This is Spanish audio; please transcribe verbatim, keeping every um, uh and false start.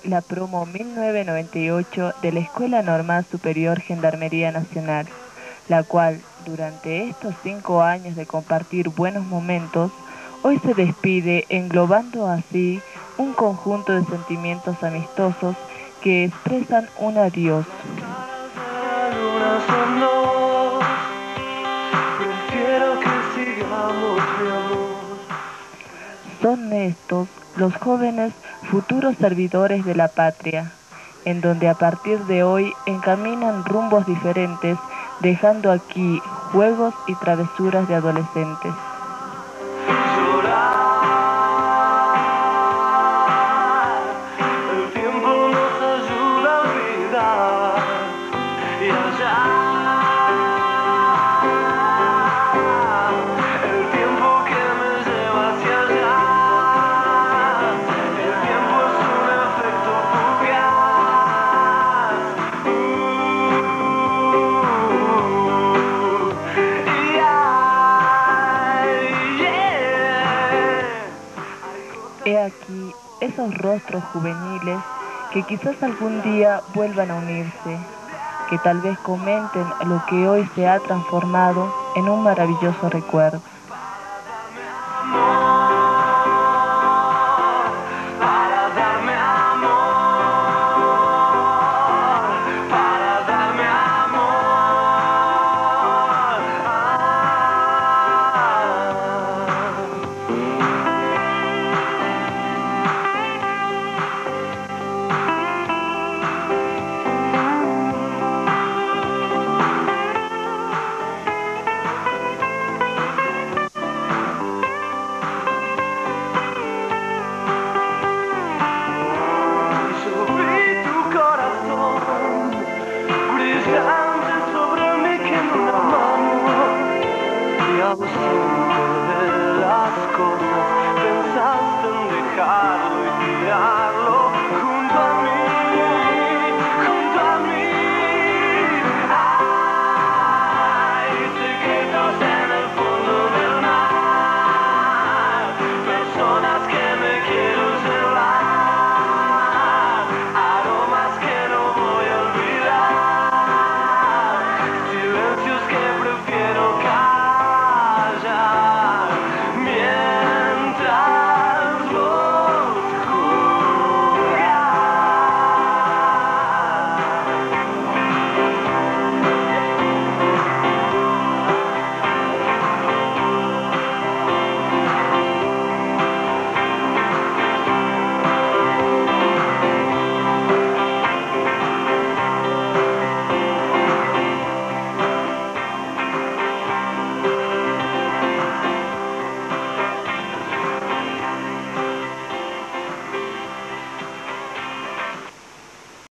la promo mil novecientos noventa y ocho de la Escuela Normal Superior Gendarmería Nacional, la cual, durante estos cinco años de compartir buenos momentos, hoy se despide englobando así un conjunto de sentimientos amistosos que expresan un adiós. Son estos los jóvenes futuros servidores de la patria, en donde a partir de hoy encaminan rumbos diferentes, dejando aquí juegos y travesuras de adolescentes. El tiempo nos ayuda a olvidar y allá. El tiempo que me lleva hacia allá. El tiempo es un efecto fugaz. Uh, yeah, yeah. He aquí esos rostros juveniles que quizás algún día vuelvan a unirse, que tal vez comenten lo que hoy se ha transformado en un maravilloso recuerdo. Para darme amor, para darme yo vi tu corazón brillante sobre mí que en una mano y ausente de las cosas pensaste en dejar.